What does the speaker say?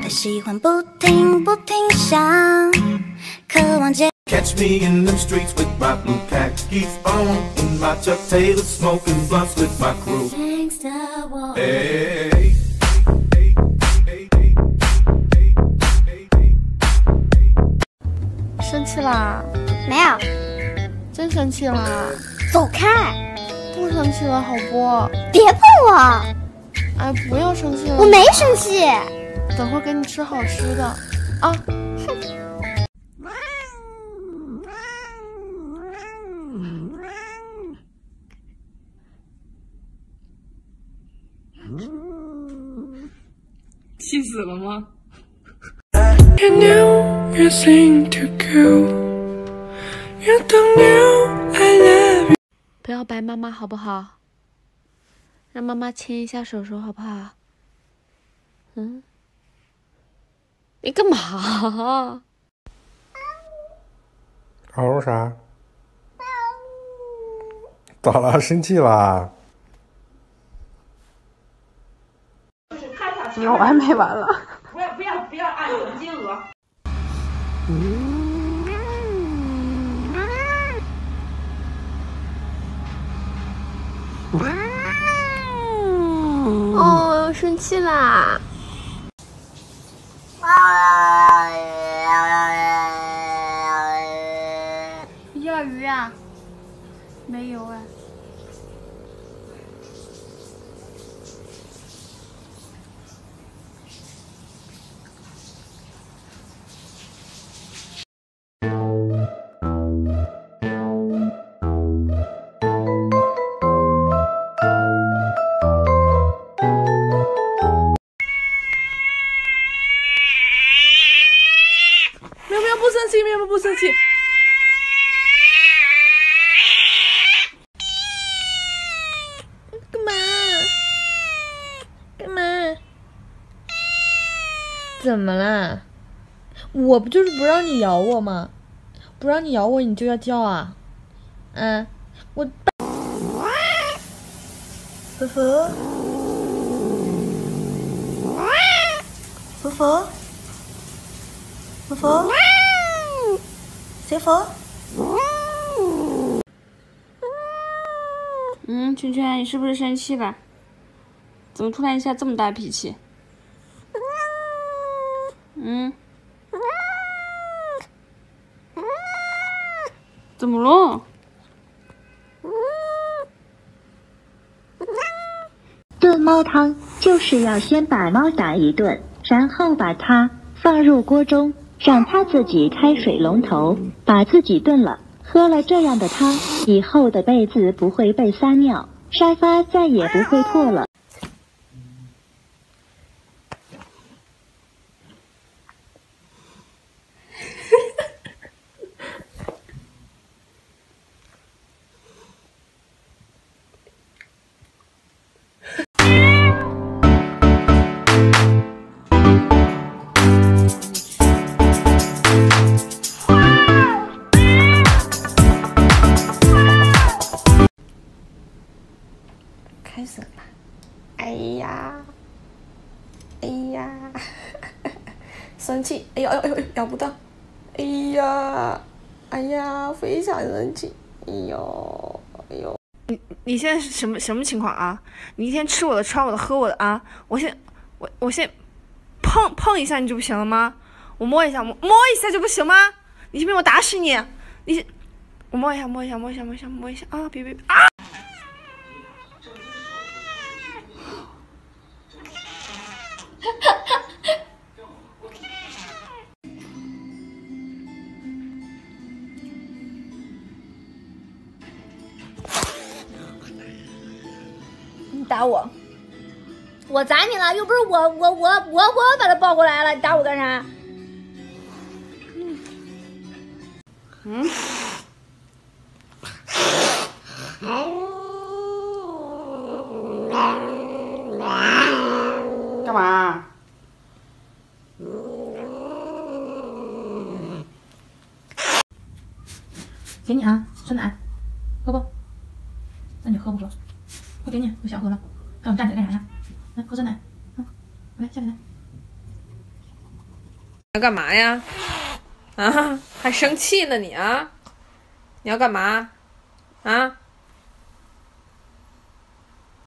喜欢不停不停想，渴望见。 Catch me in them streets with my blue khakis on, in my Chuck Taylor smoking blunts with my crew. Hey. 生气啦？ 没有， 真生气啦？ 走开！ 不生气了，好不？ 别碰我！ 哎，不要生气了。 我没生气。 等会儿给你吃好吃的啊！气死了吗？ You know you're saying to go. You don't know I love you. 不要白妈妈好不好？让妈妈牵一下手手好不好？嗯？你干嘛？ 嗷啥？咋了？生气啦？ 你完没完了？ 不要按总金额。 哦，生气啦！ 要鱼啊？没有哎。 不生气，喵喵不生气。干嘛？干嘛？怎么啦？我不就是不让你咬我吗？不让你咬我，你就要叫啊？嗯，我。呵呵。呵呵。呵呵。 小佛， 圈圈，你是不是生气了？怎么突然一下这么大脾气？怎么了？ 炖猫汤就是要先把猫打一顿，然后把它放入锅中。 让它自己开水龙头，把自己炖了，喝了这样的汤，以后的被子不会被撒尿，沙发再也不会破了。 开始了吧？哎呀，哎呀，生气！哎呦哎呦哎呦，咬不到！哎呀，哎呀，非常生气！哎呦哎呦！你现在是什么情况啊？你一天吃我的穿我的喝我的啊！我先碰一下你就不行了吗？我摸一下摸一下就不行吗？你信不信我打死你？我摸一下啊！别啊！你打我！我砸你了，又不是我把他抱过来了，你打我干啥？ 干嘛？ 给你啊，酸奶，喝不？那你喝不喝？我给你，我想喝了。还有站起来干啥呀？来喝酸奶，来下来来。 要干嘛呀？啊，还生气呢你啊？你要干嘛？啊？